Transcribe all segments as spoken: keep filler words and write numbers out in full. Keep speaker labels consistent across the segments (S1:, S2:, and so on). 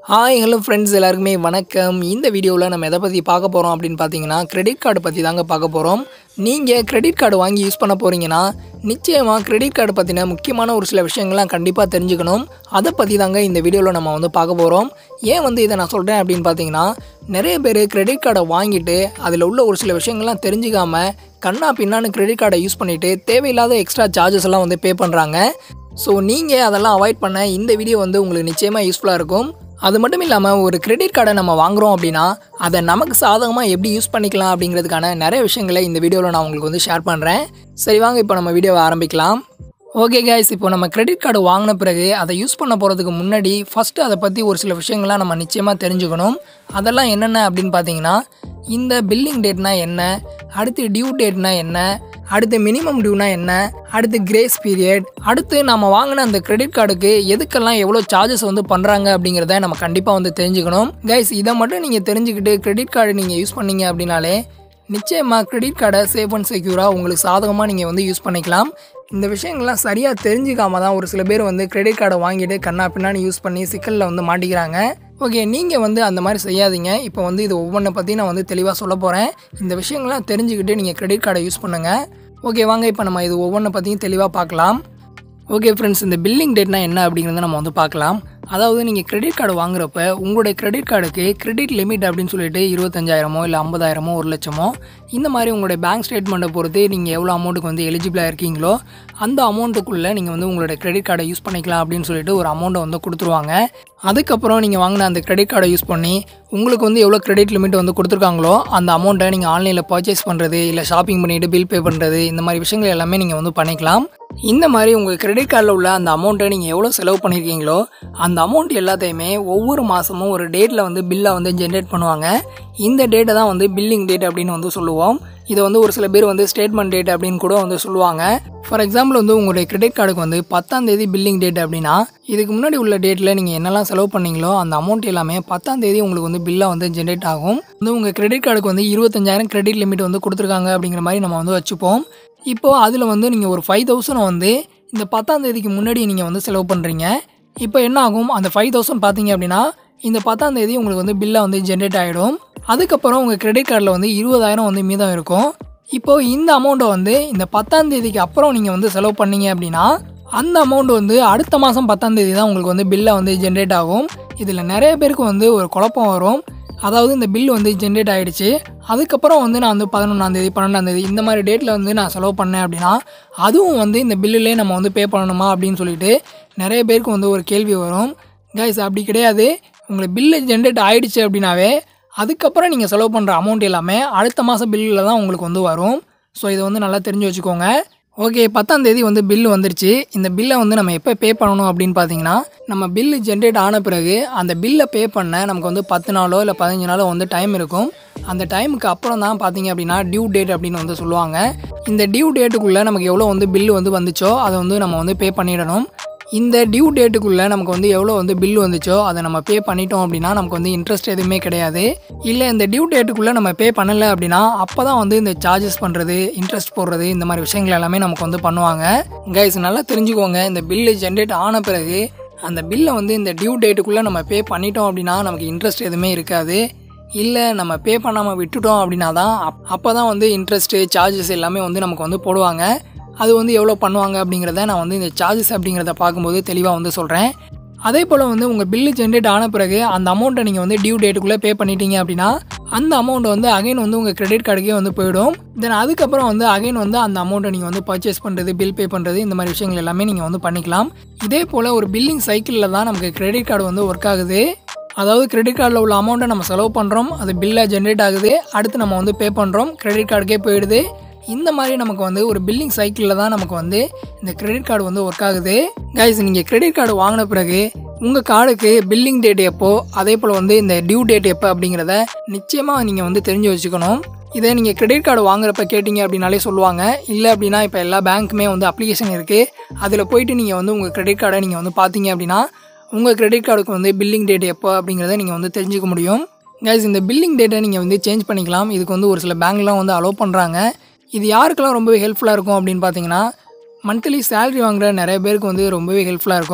S1: Hi hello friends எல்லாருக்குமே வணக்கம். இந்த வீடியோவில் நம்ம எதை பற்றி பார்க்க போகிறோம் அப்படின்னு பார்த்தீங்கன்னா கிரெடிட் கார்டு பற்றி தாங்க பார்க்க போகிறோம். நீங்கள் கிரெடிட் கார்டு வாங்கி யூஸ் பண்ண போகிறீங்கன்னா நிச்சயமாக கிரெடிட் கார்டு பற்றின முக்கியமான ஒரு சில விஷயங்கள்லாம் கண்டிப்பாக தெரிஞ்சுக்கணும். அதை பற்றி தாங்க இந்த வீடியோவில் நம்ம வந்து பார்க்க போகிறோம். ஏன் வந்து இதை நான் சொல்கிறேன் அப்படின்னு பார்த்தீங்கன்னா நிறைய பேர் கிரெடிட் கார்டை வாங்கிட்டு அதில் உள்ள ஒரு சில விஷயங்கள்லாம் தெரிஞ்சுக்காமல் கண்ணா பின்னான்னு கிரெடிட் கார்டை யூஸ் பண்ணிவிட்டு தேவையில்லாத எக்ஸ்ட்ரா சார்ஜஸ் எல்லாம் வந்து பே பண்ணுறாங்க. ஸோ நீங்கள் அதெல்லாம் அவாய்ட் பண்ண இந்த வீடியோ வந்து உங்களுக்கு நிச்சயமாக யூஸ்ஃபுல்லாக இருக்கும். அது மட்டும் இல்லாமல் ஒரு கிரெடிட் கார்டை நம்ம வாங்குகிறோம் அப்படின்னா அதை நமக்கு சாதகமாக எப்படி யூஸ் பண்ணிக்கலாம் அப்படிங்கிறதுக்கான நிறைய விஷயங்களை இந்த வீடியோவில் நான் உங்களுக்கு வந்து ஷேர் பண்ணுறேன். சரி வாங்க இப்போ நம்ம வீடியோவை ஆரம்பிக்கலாம். ஓகே கைஸ், இப்போ நம்ம கிரெடிட் கார்டு வாங்கின பிறகு அதை யூஸ் பண்ண போகிறதுக்கு முன்னாடி ஃபஸ்ட்டு அதை பற்றி ஒரு சில விஷயங்கள்லாம் நம்ம நிச்சயமாக தெரிஞ்சுக்கணும். அதெல்லாம் என்னென்ன அப்படின்னு பார்த்தீங்கன்னா இந்த பில்லிங் டேட்னா என்ன, அடுத்து டியூ டேட்னா என்ன, அடுத்து மினிமம் டியூனா என்ன, அடுத்து கிரேஸ் பீரியட், அடுத்து நம்ம வாங்கின அந்த கிரெடிட் கார்டுக்கு எதுக்கெல்லாம் எவ்வளோ சார்ஜஸ் வந்து பண்ணுறாங்க அப்படிங்கிறத நம்ம கண்டிப்பாக வந்து தெரிஞ்சுக்கணும். கைஸ், இதை மட்டும் நீங்கள் தெரிஞ்சுக்கிட்டு கிரெடிட் கார்டு நீங்கள் யூஸ் பண்ணீங்க அப்படின்னாலே நிச்சயமாக கிரெடிட் கார்டை சேஃப் அண்ட் செக்யூராக உங்களுக்கு சாதகமாக நீங்கள் வந்து யூஸ் பண்ணிக்கலாம். இந்த விஷயங்கள்லாம் சரியாக தெரிஞ்சுக்காம தான் ஒரு சில பேர் வந்து கிரெடிட் கார்டை வாங்கிட்டு கண்ணா பின்னாடி யூஸ் பண்ணி சிக்கலில் வந்து மாட்டிக்கிறாங்க. ஓகே, நீங்கள் வந்து அந்த மாதிரி செய்யாதீங்க. இப்போ வந்து இது ஒவ்வொன்றை பற்றி நான் வந்து தெளிவாக சொல்ல போகிறேன். இந்த விஷயங்கள்லாம் தெரிஞ்சுக்கிட்டு நீங்கள் கிரெடிட் கார்டை யூஸ் பண்ணுங்கள். ஓகே வாங்க இப்போ நம்ம இது ஒவ்வொன்றை பற்றியும் தெளிவாக பார்க்கலாம். ஓகே ஃப்ரெண்ட்ஸ், இந்த பில்லிங் டேட்னா என்ன அப்படிங்கிறத நம்ம வந்து பார்க்கலாம். அதாவது நீங்கள் கிரெடிட் கார்டு வாங்குறப்ப உங்களுடைய கிரெடிட் கார்டுக்கு கிரெடிட் லிமிட் அப்படின்னு சொல்லிட்டு இருபத்தஞ்சாயிரமோ இல்லை ஐம்பதாயிரமோ ஒரு லட்சமோ இந்த மாதிரி உங்களுடைய பேங்க் ஸ்டேட்மெண்ட்டை பொறுத்து நீங்கள் எவ்வளோ அமௌண்ட்டுக்கு வந்து எலிஜிபிளாக இருக்கீங்களோ அந்த அமௌண்ட்டுக்குள்ளே நீங்கள் வந்து உங்களுடைய கிரெடிட் கார்டை யூஸ் பண்ணிக்கலாம் அப்படின்னு சொல்லிட்டு ஒரு அமௌண்ட்டை வந்து கொடுத்துருவாங்க. அதுக்கப்புறம் நீங்கள் வாங்கின அந்த கிரெடிட் கார்டை யூஸ் பண்ணி உங்களுக்கு வந்து எவ்வளோ கிரெடிட் லிமிட் வந்து கொடுத்துருக்காங்களோ அந்த அமௌண்ட்டை நீங்கள் ஆன்லைனில் பர்ச்சேஸ் பண்ணுறது இல்லை ஷாப்பிங் பண்ணிவிட்டு பில் பே பண்ணுறது இந்த மாதிரி விஷயங்கள் எல்லாமே நீங்கள் வந்து பண்ணிக்கலாம். இந்த மாதிரி உங்கள் கிரெடிட் கார்டில் உள்ள அந்த அமௌண்ட்டை நீங்கள் எவ்வளோ செலவு பண்ணியிருக்கீங்களோ அந்த அமௌண்ட் எல்லாத்தையுமே ஒவ்வொரு மாதமும் ஒரு டேட்டில் வந்து பில்லை வந்து ஜென்ரேட் பண்ணுவாங்க. இந்த டேட்டை தான் வந்து பில்லிங் டேட் அப்படின்னு வந்து சொல்லுவோம். இதை வந்து ஒரு சில பேர் வந்து ஸ்டேட்மெண்ட் டேட் அப்படின்னு கூட வந்து சொல்லுவாங்க. ஃபார் எக்ஸாம்பிள் வந்து உங்களுடைய கிரெடிட் கார்டுக்கு வந்து பத்தாம் தேதி பில்லிங் டேட் அப்படின்னா இதுக்கு முன்னாடி உள்ள டேட்டில் நீங்கள் என்னெல்லாம் செலவு பண்ணீங்களோ அந்த அமௌண்ட் எல்லாமே பத்தாம் தேதி உங்களுக்கு வந்து பில்லாக வந்து ஜென்ரேட் ஆகும். வந்து உங்கள் கிரெடிட் கார்டுக்கு வந்து இருபத்தஞ்சாயிரம் கிரெடிட் லிமிட் வந்து கொடுத்துருக்காங்க அப்படிங்கிற மாதிரி நம்ம வந்து வச்சுப்போம். இப்போது அதில் வந்து நீங்கள் ஒரு ஃபைவ் தௌசண்ட் வந்து இந்த பத்தாம் தேதிக்கு முன்னாடி நீங்கள் வந்து செலவு பண்ணுறீங்க. இப்போ என்ன ஆகும், அந்த ஃபைவ் தௌசண்ட் பார்த்தீங்க அப்படின்னா இந்த பத்தாம் தேதி உங்களுக்கு வந்து பில்லாக வந்து ஜென்ரேட் ஆகிடும். அதுக்கப்புறம் உங்கள் கிரெடிட் கார்டில் வந்து இருபதாயிரம் வந்து மீதம் இருக்கும். இப்போது இந்த அமௌண்ட்டை வந்து இந்த பத்தாம் தேதிக்கு அப்புறம் நீங்கள் வந்து செலவு பண்ணீங்க அப்படின்னா அந்த அமௌண்ட் வந்து அடுத்த மாதம் பத்தாம் தேதி தான் உங்களுக்கு வந்து பில்லாக வந்து ஜென்ரேட் ஆகும். இதில் நிறைய பேருக்கு வந்து ஒரு குழப்பம் வரும். அதாவது இந்த பில் வந்து ஜென்ரேட் ஆகிடுச்சு, அதுக்கப்புறம் வந்து நான் வந்து பதினொன்றாந்தேதி பன்னெண்டாந்தேதி இந்த மாதிரி டேட்டில் வந்து நான் செலவு பண்ணேன் அப்படின்னா அதுவும் வந்து இந்த பில்லுலேயே நம்ம வந்து பே பண்ணணுமா அப்படின்னு சொல்லிட்டு நிறைய பேருக்கு வந்து ஒரு கேள்வி வரும். கைஸ், அப்படி கிடையாது. உங்களுக்கு பில்லு ஜென்ரேட் ஆகிடுச்சு அப்படின்னாவே அதுக்கப்புறம் நீங்கள் செலவு பண்ணுற அமௌண்ட் எல்லாமே அடுத்த மாதம் பில்லில் தான் உங்களுக்கு வந்து வரும். ஸோ இதை வந்து நல்லா தெரிஞ்சு வச்சுக்கோங்க. ஓகே, பத்தாம் தேதி வந்து பில்லு வந்துருச்சு. இந்த பில்லை வந்து நம்ம எப்போ பே பண்ணணும் அப்படின்னு பார்த்தீங்கன்னா நம்ம பில்லு ஜென்ரேட் ஆன பிறகு அந்த பில்லை பே பண்ண நமக்கு வந்து பத்து நாளோ இல்லை பதினஞ்சு நாளோ வந்து டைம் இருக்கும். அந்த டைமுக்கு அப்புறம் தான் பார்த்தீங்க அப்படின்னா டியூ டேட் அப்படின்னு வந்து சொல்லுவாங்க. இந்த டியூ டேட்டுக்குள்ளே நமக்கு எவ்வளோ வந்து பில்லு வந்து வந்துச்சோ அதை வந்து நம்ம வந்து பே பண்ணிடணும். இந்த டியூ டேட்டுக்குள்ளே நமக்கு வந்து எவ்வளோ வந்து பில் வந்துச்சோ அதை நம்ம பே பண்ணிட்டோம் அப்படின்னா நமக்கு வந்து இன்ட்ரெஸ்ட் எதுவுமே கிடையாது. இல்லை இந்த டியூ டேட்டுக்குள்ளே நம்ம பே பண்ணலை அப்படின்னா அப்போ தான் வந்து இந்த சார்ஜஸ் பண்ணுறது, இன்ட்ரெஸ்ட் போடுறது இந்த மாதிரி விஷயங்கள் எல்லாமே நமக்கு வந்து பண்ணுவாங்க. கைஸ், நல்லா தெரிஞ்சுக்கோங்க. இந்த பில்லு ஜென்ரேட் ஆன பிறகு அந்த பில்லை வந்து இந்த டியூ டேட்டுக்குள்ளே நம்ம பே பண்ணிட்டோம் அப்படின்னா நமக்கு இன்ட்ரெஸ்ட் எதுவுமே இருக்காது. இல்லை நம்ம பே பண்ணாமல் விட்டுட்டோம் அப்படின்னா தான் அப் அப்போ தான் வந்து இன்ட்ரெஸ்ட்டு சார்ஜஸ் எல்லாமே வந்து நமக்கு வந்து போடுவாங்க. அது வந்து எவ்வளோ பண்ணுவாங்க அப்படிங்கிறத நான் வந்து இந்த சார்ஜஸ் அப்படிங்கிறத பார்க்கும்போது தெளிவாக வந்து சொல்கிறேன். அதே போல் வந்து உங்கள் பில்லு ஜென்ரேட் ஆன பிறகு அந்த அமௌண்ட்டை நீங்கள் வந்து டியூ டேட்டுக்குள்ளே பே பண்ணிட்டீங்க அப்படின்னா அந்த அமௌண்ட் வந்து அகைன் வந்து உங்கள் கிரெடிட் கார்டுக்கே வந்து போயிடும். தென் அதுக்கப்புறம் வந்து அகைன் வந்து அந்த அமௌண்ட்டை நீங்கள் வந்து பர்ச்சேஸ் பண்ணுறது, பில் பே பண்ணுறது இந்த மாதிரி விஷயங்கள் எல்லாமே நீங்கள் வந்து பண்ணிக்கலாம். இதே போல் ஒரு பில்லிங் சைக்கிளில் தான் நமக்கு கிரெடிட் கார்டு வந்து ஒர்க் ஆகுது. அதாவது கிரெடிட் கார்டில் உள்ள அமௌண்ட்டை நம்ம செலவு பண்ணுறோம், அது பில்லாக ஜென்ரேட் ஆகுது, அடுத்து நம்ம வந்து பே பண்ணுறோம், கிரெடிட் கார்டுக்கே போயிடுது. இந்த மாதிரி நமக்கு வந்து ஒரு பில்லிங் சைக்கிளில் தான் நமக்கு வந்து இந்த கிரெடிட் கார்டு வந்து ஒர்க் ஆகுது. கைஸ், நீங்கள் கிரெடிட் கார்டு வாங்கின பிறகு உங்கள் கார்டுக்கு பில்லிங் டேட் எப்போ, அதே போல் வந்து இந்த டியூ டேட் எப்போ அப்படிங்கிறத நிச்சயமாக நீங்கள் வந்து தெரிஞ்சு வச்சுக்கணும். இதை நீங்கள் கிரெடிட் கார்டு வாங்குறப்ப கேட்டிங்க அப்படின்னாலே சொல்லுவாங்க. இல்லை அப்படின்னா இப்போ எல்லா பேங்க்குமே வந்து அப்ளிகேஷன் இருக்குது, அதில் போயிட்டு நீங்கள் வந்து உங்கள் கிரெடிட் கார்டை நீங்கள் வந்து பார்த்தீங்க அப்படின்னா உங்கள் கிரெடிட் கார்டுக்கு வந்து பில்லிங் டேட் எப்போ அப்படிங்கிறத நீங்கள் வந்து தெரிஞ்சுக்க முடியும். கைஸ், இந்த பில்லிங் டேட்டை நீங்கள் வந்து சேஞ்ச் பண்ணிக்கலாம். இதுக்கு வந்து ஒரு சில பேங்க்லாம் வந்து அலோவ் பண்ணுறாங்க. இது யாருக்கெல்லாம் ரொம்பவே ஹெல்ப்ஃபுல்லாக இருக்கும் அப்படின்னு பார்த்தீங்கன்னா மந்த்லி சேலரி வாங்குகிற நிறைய பேருக்கு வந்து ரொம்பவே ஹெல்ப்ஃபுல்லாக இருக்கும்.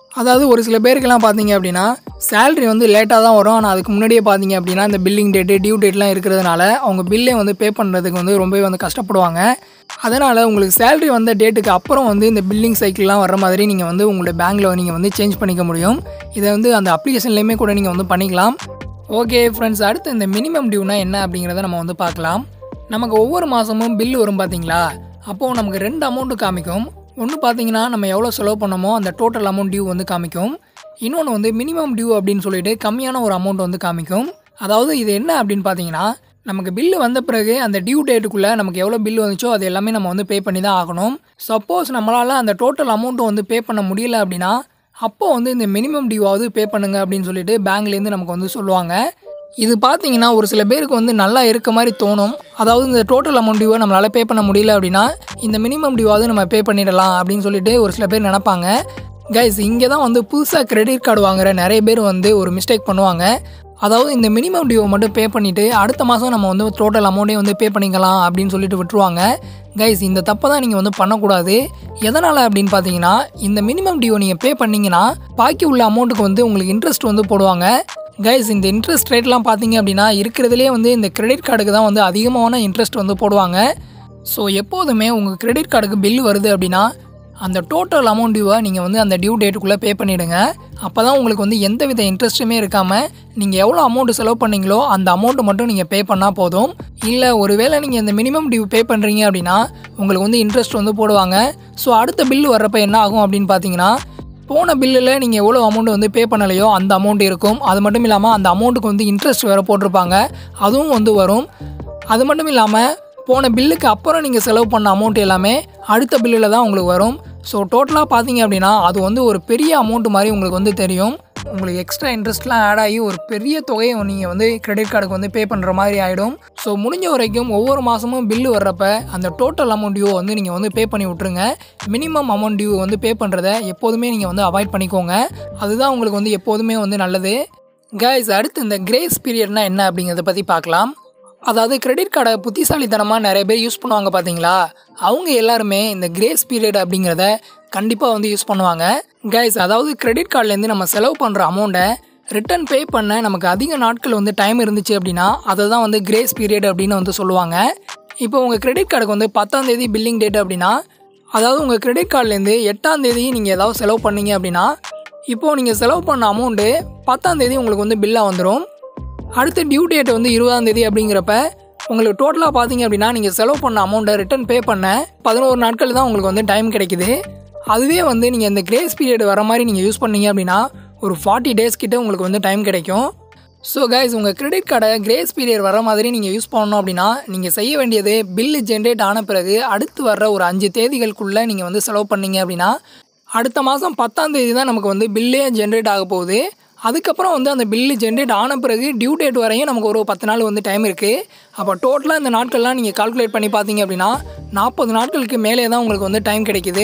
S1: அதாவது ஒரு சில பேருக்கெல்லாம் பார்த்தீங்க அப்படின்னா சேலரி வந்து லேட்டாக தான் வரும். ஆனால் அதுக்கு முன்னாடியே பார்த்தீங்க அப்படின்னா இந்த பில்லிங் டேட்டு டியூ டேட்லாம் இருக்கிறதுனால அவங்க பில்லே வந்து பே பண்ணுறதுக்கு வந்து ரொம்பவே வந்து கஷ்டப்படுவாங்க. அதனால் உங்களுக்கு சேலரி வந்த டேட்டுக்கு அப்புறம் வந்து இந்த பில்லிங் சைக்கிள்லாம் வர மாதிரி நீங்கள் வந்து உங்களுடைய பேங்க்கில் நீங்கள் வந்து சேஞ்ச் பண்ணிக்க முடியும். இதை வந்து அந்த அப்ளிகேஷன்லேயுமே கூட நீங்கள் வந்து பண்ணிக்கலாம். ஓகே ஃப்ரெண்ட்ஸ், அடுத்து இந்த மினிமம் டியூனா என்ன அப்படிங்கிறத நம்ம வந்து பார்க்கலாம். நமக்கு ஒவ்வொரு மாதமும் பில்லு வரும் பார்த்தீங்களா, அப்போது நமக்கு ரெண்டு அமௌண்ட்டு காமிக்கும். ஒன்று பார்த்தீங்கன்னா நம்ம எவ்வளோ செலவு பண்ணமோ அந்த டோட்டல் அமௌண்ட் டியூ வந்து காமிக்கும். இன்னொன்று வந்து மினிமம் டியூ அப்படின்னு சொல்லிட்டு கம்மியான ஒரு அமௌண்ட் வந்து காமிக்கும். அதாவது இது என்ன அப்படின்னு பார்த்தீங்கன்னா, நமக்கு பில்லு வந்த பிறகு அந்த டியூ டேட்டுக்குள்ளே நமக்கு எவ்வளோ பில்லு வந்துச்சோ அது எல்லாமே நம்ம வந்து பே பண்ணி தான் ஆகணும். சப்போஸ் நம்மளால் அந்த டோட்டல் அமௌண்ட்டு வந்து பே பண்ண முடியல அப்படின்னா அப்போது வந்து இந்த மினிமம் டியூவாவது பே பண்ணுங்கள் அப்படின்னு சொல்லிட்டு பேங்க்லேருந்து நமக்கு வந்து சொல்லுவாங்க. இது பார்த்தீங்கன்னா ஒரு சில பேருக்கு வந்து நல்லா இருக்க மாதிரி தோணும். அதாவது இந்த டோட்டல் அமௌண்ட் டியூவை நம்மளால் பே பண்ண முடியல அப்படின்னா இந்த மினிமம் டியூவாவது நம்ம பே பண்ணிடலாம் அப்படின்னு சொல்லிட்டு ஒரு சில பேர் நினைப்பாங்க. கைஸ், இங்கே தான் வந்து புதுசாக கிரெடிட் கார்டு வாங்குகிற நிறைய பேர் வந்து ஒரு மிஸ்டேக் பண்ணுவாங்க. அதாவது இந்த மினிமம் டியூவை மட்டும் பே பண்ணிவிட்டு அடுத்த மாதம் நம்ம வந்து டோட்டல் அமௌண்ட்டே வந்து பே பண்ணிக்கலாம் அப்படின்னு சொல்லிட்டு விட்டுருவாங்க. கைஸ், இந்த தப்பை தான் நீங்கள் வந்து பண்ணக்கூடாது. எதனால் அப்படின்னு பார்த்தீங்கன்னா, இந்த மினிமம் டியூவை நீங்கள் பே பண்ணிங்கன்னா பாக்கி உள்ள அமௌண்ட்டுக்கு வந்து உங்களுக்கு இன்ட்ரெஸ்ட் வந்து போடுவாங்க. கைஸ், இந்த இன்ட்ரெஸ்ட் ரேட்லாம் பார்த்தீங்க அப்படின்னா இருக்கிறதுலே வந்து இந்த கிரெடிட் கார்டுக்கு தான் வந்து அதிகமான இன்ட்ரெஸ்ட் வந்து போடுவாங்க. ஸோ எப்போதுமே உங்கள் கிரெடிட் கார்டுக்கு பில்லு வருது அப்படின்னா அந்த டோட்டல் அமௌண்ட் டியூவை நீங்கள் வந்து அந்த டியூ டேட்டுக்குள்ளே பே பண்ணிவிடுங்க. அப்போ தான் உங்களுக்கு வந்து எந்த வித இன்ட்ரெஸ்ட்டுமே இருக்காமல் நீங்கள் எவ்வளோ அமௌண்ட்டு செலவு பண்ணீங்களோ அந்த அமௌண்ட்டு மட்டும் நீங்கள் பே பண்ணால் போதும். இல்லை ஒருவேளை நீங்கள் இந்த மினிமம் டியூ பே பண்ணுறீங்க அப்படின்னா உங்களுக்கு வந்து இன்ட்ரெஸ்ட் வந்து போடுவாங்க. ஸோ அடுத்த பில்லு வர்றப்போ என்ன ஆகும் அப்படின்னு பார்த்தீங்கன்னா, போன பில்லில் நீங்கள் எவ்வளோ அமௌண்ட் வந்து பே பண்ணலையோ அந்த அமௌண்ட் இருக்கும். அது மட்டும் இல்லாமல் அந்த அமௌண்ட்டுக்கு வந்து இன்ட்ரெஸ்ட் வேறு போட்டிருப்பாங்க, அதுவும் வந்து வரும். அது மட்டும் இல்லாமல் போன பில்லுக்கு அப்புறம் நீங்கள் செலவு பண்ண அமௌண்ட் எல்லாமே அடுத்த பில்லில் தான் உங்களுக்கு வரும். ஸோ டோட்டலாக பார்த்தீங்க அப்படின்னா அது வந்து ஒரு பெரிய அமௌண்ட் மாதிரி உங்களுக்கு வந்து தெரியும். உங்களுக்கு எக்ஸ்ட்ரா இன்ட்ரெஸ்ட்லாம் ஆட் ஆகி ஒரு பெரிய தொகையை நீங்கள் வந்து கிரெடிட் கார்டுக்கு வந்து பே பண்ணுற மாதிரி ஆகிடும். ஸோ முடிஞ்ச வரைக்கும் ஒவ்வொரு மாதமும் பில்லு வர்றப்ப அந்த டோட்டல் அமௌண்ட் டியூ வந்து நீங்கள் வந்து பே பண்ணி விட்ருங்க. மினிமம் அமௌண்ட் டியூ வந்து பே பண்ணுறதை எப்போதுமே நீங்கள் வந்து அவாய்ட் பண்ணிக்கோங்க. அதுதான் உங்களுக்கு வந்து எப்போதுமே வந்து நல்லது. கைஸ், அடுத்து இந்த கிரேஸ் பீரியட்னா என்ன அப்படிங்கிறத பற்றி பார்க்கலாம். அதாவது கிரெடிட் கார்டை புத்திசாலித்தனமாக நிறைய பேர் யூஸ் பண்ணுவாங்க பார்த்தீங்களா, அவங்க எல்லாருமே இந்த கிரேஸ் பீரியட் அப்படிங்கிறத கண்டிப்பாக வந்து யூஸ் பண்ணுவாங்க. கைஸ், அதாவது கிரெடிட் கார்ட்லேருந்து நம்ம செலவு பண்ணுற அமௌண்ட்டை ரிட்டர்ன் பே பண்ண நமக்கு அதிக நாட்கள் வந்து டைம் இருந்துச்சு அப்படின்னா அதை தான் வந்து கிரேஸ் பீரியட் அப்படின்னு வந்து சொல்லுவாங்க. இப்போ உங்கள் கிரெடிட் கார்டுக்கு வந்து பத்தாம் தேதி பில்லிங் டேட் அப்படின்னா, அதாவது உங்கள் கிரெடிட் கார்ட்லேருந்து எட்டாம் தேதி நீங்கள் ஏதாவது செலவு பண்ணீங்க அப்படின்னா இப்போது நீங்கள் செலவு பண்ண அமௌண்ட்டு பத்தாம் தேதி உங்களுக்கு வந்து பில்லாக வந்துடும். அடுத்த டியூ டேட் வந்து இருபதாம் தேதி அப்படிங்கிறப்ப உங்களுக்கு டோட்டலாக பார்த்தீங்க அப்படின்னா நீங்கள் செலவு பண்ண அமௌண்ட்டை ரிட்டர்ன் பே பண்ண பதினோரு நாட்கள் தான் உங்களுக்கு வந்து டைம் கிடைக்குது. அதுவே வந்து நீங்கள் இந்த கிரேஸ் பீரியட் வர மாதிரி நீங்கள் யூஸ் பண்ணீங்க அப்படின்னா ஒரு ஃபார்ட்டி டேஸ் கிட்ட உங்களுக்கு வந்து டைம் கிடைக்கும். ஸோ கைஸ், உங்கள் கிரெடிட் கார்டை கிரேஸ் பீரியட் வர மாதிரி நீங்கள் யூஸ் பண்ணணும் அப்படின்னா நீங்கள் செய்ய வேண்டியது பில்லு ஜென்ரேட் ஆன பிறகு அடுத்து வர்ற ஒரு அஞ்சு தேதிகளுக்குள்ளே நீங்கள் வந்து செலவு பண்ணீங்க அப்படின்னா அடுத்த மாதம் பத்தாம் தேதி தான் நமக்கு வந்து பில்லே ஜென்ரேட் ஆக போகுது. அதுக்கப்புறம் வந்து அந்த பில்லு ஜென்ரேட் ஆன பிறகு டியூ டேட் வரையும் நமக்கு ஒரு பத்து நாள் வந்து டைம் இருக்குது. அப்போ டோட்டலாக இந்த நாட்கள்லாம் நீங்கள் கால்குலேட் பண்ணி பார்த்தீங்க அப்படின்னா நாற்பது நாட்களுக்கு மேலே தான் உங்களுக்கு வந்து டைம் கிடைக்குது.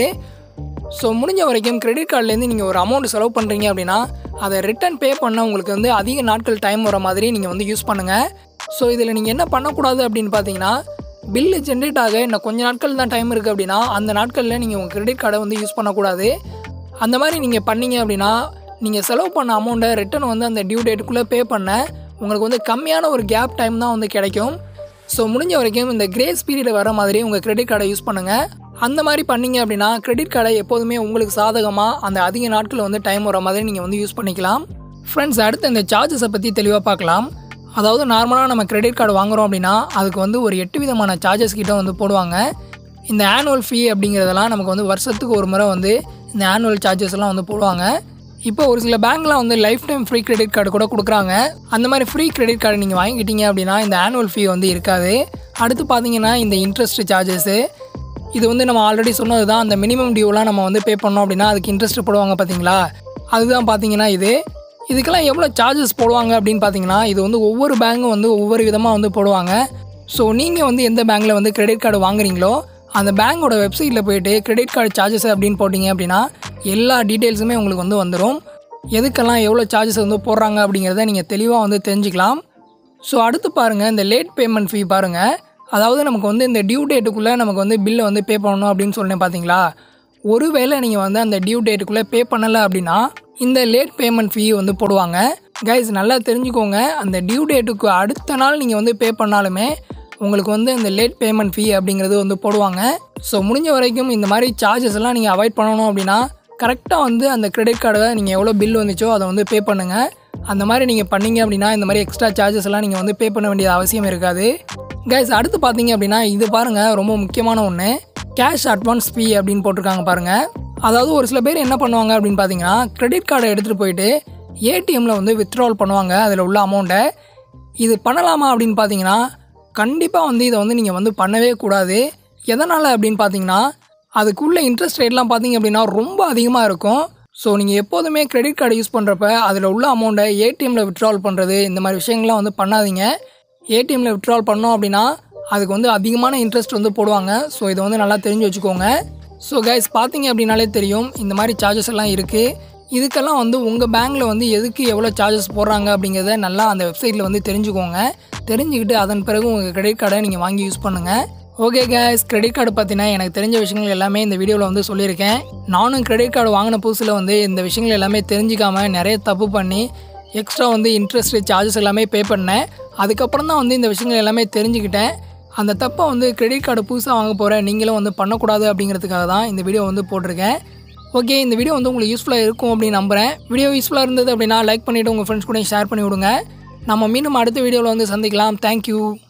S1: ஸோ முடிஞ்ச வரைக்கும் கிரெடிட் கார்ட்லேருந்து நீங்கள் ஒரு அமௌண்ட் செலவு பண்ணுறீங்க அப்படின்னா அதை ரிட்டர்ன் பே பண்ண உங்களுக்கு வந்து அதிக நாட்கள் டைம் வர மாதிரி நீங்கள் வந்து யூஸ் பண்ணுங்கள். ஸோ இதில் நீங்கள் என்ன பண்ணக்கூடாது அப்படின்னு பார்த்தீங்கன்னா, பில்லு ஜென்ரேட் ஆக இன்னும் கொஞ்சம் நாட்கள் தான் டைம் இருக்குது அப்படின்னா அந்த நாட்களில் நீங்கள் உங்கள் கிரெடிட் கார்டை வந்து யூஸ் பண்ணக்கூடாது. அந்த மாதிரி நீங்கள் பண்ணீங்க அப்படின்னா நீங்கள் செலவு பண்ண அமௌண்ட்டை ரிட்டர்ன் வந்து அந்த டியூ டேட்டுக்குள்ளே பே பண்ண உங்களுக்கு வந்து கம்மியான ஒரு கேப் டைம் தான் வந்து கிடைக்கும். ஸோ முடிஞ்ச வரைக்கும் இந்த கிரேஸ் பீரியட் வர மாதிரி உங்கள் கிரெடிட் கார்டை யூஸ் பண்ணுங்கள். அந்த மாதிரி பண்ணிங்க அப்படின்னா கிரெடிட் கார்டை எப்போதுமே உங்களுக்கு சாதகமாக அந்த அதிக நாட்கள் வந்து டைம் வர மாதிரி நீங்கள் வந்து யூஸ் பண்ணிக்கலாம். ஃப்ரெண்ட்ஸ், அடுத்து இந்த சார்ஜஸை பற்றி தெளிவாக பார்க்கலாம். அதாவது நார்மலாக நம்ம கிரெடிட் கார்டு வாங்குகிறோம் அப்படின்னா அதுக்கு வந்து ஒரு எட்டு விதமான சார்ஜஸ் கிட்ட வந்து போடுவாங்க. இந்த ஆனுவல் ஃபீ அப்படிங்கிறதெல்லாம் நமக்கு வந்து வருஷத்துக்கு ஒரு முறை வந்து இந்த ஆனுவல் சார்ஜஸ்லாம் வந்து போடுவாங்க. இப்போ ஒரு சில பேங்க்லாம் வந்து lifetime free credit card கூட கொடுக்குறாங்க. அந்த மாதிரி ஃப்ரீ கிரெடிட் கார்டு நீங்கள் வாங்கிக்கிட்டீங்க அப்படின்னா இந்த ஆனுவல் ஃபீ வந்து இருக்காது. அடுத்து பார்த்தீங்கன்னா இந்த இன்ட்ரெஸ்ட் சார்ஜஸ்ஸு, இது வந்து நம்ம ஆல்ரெடி சொன்னது தான். அந்த மினிமம் டியூலாம் நம்ம வந்து பே பண்ணோம் அப்படின்னா அதுக்கு இன்ட்ரெஸ்ட் போடுவாங்க பார்த்தீங்களா, அதுதான் பார்த்தீங்கன்னா இது. இதுக்கெல்லாம் எவ்வளோ சார்ஜஸ் போடுவாங்க அப்படின்னு பார்த்தீங்கன்னா இது வந்து ஒவ்வொரு பேங்க்கும் வந்து ஒவ்வொரு விதமாக வந்து போடுவாங்க. ஸோ நீங்கள் வந்து எந்த பேங்க்கில் வந்து கிரெடிட் கார்டு வாங்குறீங்களோ அந்த பேங்கோட வெப்சைட்டில் போய்ட்டு கிரெடிட் கார்டு சார்ஜஸ் அப்படின்னு போட்டிங்க அப்படின்னா எல்லா டீட்டெயில்ஸுமே உங்களுக்கு வந்து வந்துடும். எதுக்கெல்லாம் எவ்வளோ சார்ஜஸ் வந்து போடுறாங்க அப்படிங்கிறத நீங்கள் தெளிவாக வந்து தெரிஞ்சுக்கலாம். ஸோ அடுத்து பாருங்கள் இந்த லேட் பேமெண்ட் ஃபீ பாருங்கள். அதாவது நமக்கு வந்து இந்த டியூ டேட்டுக்குள்ளே நமக்கு வந்து பில்லை வந்து பே பண்ணணும் அப்படின்னு சொன்னேன் பார்த்தீங்களா. ஒருவேளை நீங்கள் வந்து அந்த டியூ டேட்டுக்குள்ளே பே பண்ணலை அப்படின்னா இந்த லேட் பேமெண்ட் ஃபீ வந்து போடுவாங்க. கைஸ் நல்லா தெரிஞ்சுக்கோங்க, அந்த டியூ டேட்டுக்கு அடுத்த நாள் நீங்கள் வந்து பே பண்ணாலுமே உங்களுக்கு வந்து இந்த லேட் பேமெண்ட் ஃபீ அப்படிங்கிறது வந்து போடுவாங்க. ஸோ முடிஞ்ச வரைக்கும் இந்த மாதிரி சார்ஜஸ் எல்லாம் நீங்கள் அவாய்ட் பண்ணணும் அப்படின்னா கரெக்டாக வந்து அந்த கிரெடிட் கார்டை நீங்கள் எவ்வளோ பில் வந்துச்சோ அதை வந்து பே பண்ணுங்கள். அந்த மாதிரி நீங்கள் பண்ணீங்க அப்படின்னா இந்த மாதிரி எக்ஸ்ட்ரா சார்ஜஸ் எல்லாம் நீங்கள் வந்து பே பண்ண வேண்டிய அவசியம் இருக்காது. கைஸ் அடுத்து பார்த்தீங்க அப்படின்னா இது பாருங்கள், ரொம்ப முக்கியமான ஒன்று, கேஷ் அட்வான்ஸ் ஃபீ அப்படின்னு போட்டிருக்காங்க பாருங்கள். அதாவது ஒரு சில பேர் என்ன பண்ணுவாங்க அப்படின்னு பார்த்தீங்கன்னா கிரெடிட் கார்டை எடுத்துகிட்டு போயிட்டு ஏடிஎம்மில் வந்து வித்ட்ரால் பண்ணுவாங்க அதில் உள்ள அமௌண்ட்டை. இது பண்ணலாமா அப்படின்னு பார்த்தீங்கன்னா கண்டிப்பாக வந்து இதை வந்து நீங்கள் வந்து பண்ணவே கூடாது. எதனால் அப்படின்னு பார்த்தீங்கன்னா அதுக்குள்ளே இன்ட்ரெஸ்ட் ரேட்லாம் பார்த்தீங்க அப்படின்னா ரொம்ப அதிகமாக இருக்கும். ஸோ நீங்கள் எப்போதுமே கிரெடிட் கார்டு யூஸ் பண்ணுறப்ப அதில் உள்ள அமௌண்ட்டை ஏடிஎம்மில் வித்ட்ரால் பண்ணுறது இந்த மாதிரி விஷயங்கள்லாம் வந்து பண்ணாதீங்க. ஏடிஎம்மில் வித்ட்ரால் பண்ணோம் அப்படின்னா அதுக்கு வந்து அதிகமான இன்ட்ரெஸ்ட் வந்து போடுவாங்க. ஸோ இதை வந்து நல்லா தெரிஞ்சு வச்சுக்கோங்க. ஸோ கைஸ் பார்த்தீங்க அப்படின்னாலே தெரியும் இந்த மாதிரி சார்ஜஸ் எல்லாம் இருக்குது. இதுக்கெல்லாம் வந்து உங்கள் பேங்க்கில் வந்து எதுக்கு எவ்வளோ சார்ஜஸ் போடுறாங்க அப்படிங்கிறத நல்லா அந்த வெப்சைட்டில் வந்து தெரிஞ்சுக்கோங்க. தெரிஞ்சுக்கிட்டு அதன் பிறகு உங்கள் கிரெடிட் கார்டை நீங்கள் வாங்கி யூஸ் பண்ணுங்கள். ஓகே கைஸ், கிரெடிட் கார்டு பார்த்தீங்கன்னா எனக்கு தெரிஞ்ச விஷயங்கள் எல்லாமே இந்த வீடியோவில் வந்து சொல்லியிருக்கேன். நானும் கிரெடிட் கார்டு வாங்கின புதுசில் வந்து இந்த விஷயங்கள் எல்லாமே தெரிஞ்சிக்காமல் நிறைய தப்பு பண்ணி எக்ஸ்ட்ரா வந்து இன்ட்ரெஸ்ட் சார்ஜஸ் எல்லாமே பே பண்ணேன். அதுக்கப்புறம் தான் வந்து இந்த விஷயங்கள் எல்லாமே தெரிஞ்சுக்கிட்டேன். அந்த தப்பை வந்து கிரெடிட் கார்டு புதுசாக வாங்க போகிற நீங்களும் வந்து பண்ணக்கூடாது அப்படிங்கிறதுக்காக தான் இந்த வீடியோ வந்து போட்டிருக்கேன். ஓகே, இந்த வீடியோ வந்து உங்களுக்கு யூஸ்ஃபுல்லாக இருக்கும் அப்படின்னு நம்புகிறேன். வீடியோ யூஸ்ஃபுல்லாக இருந்தது அப்படின்னா லைக் பண்ணிவிட்டு உங்கள் ஃப்ரெண்ட்ஸ் கூட ஷேர் பண்ணி விடுங்க. நம்ம மீண்டும் அடுத்த வீடியோவில் வந்து சந்திக்கலாம். தேங்க்யூ.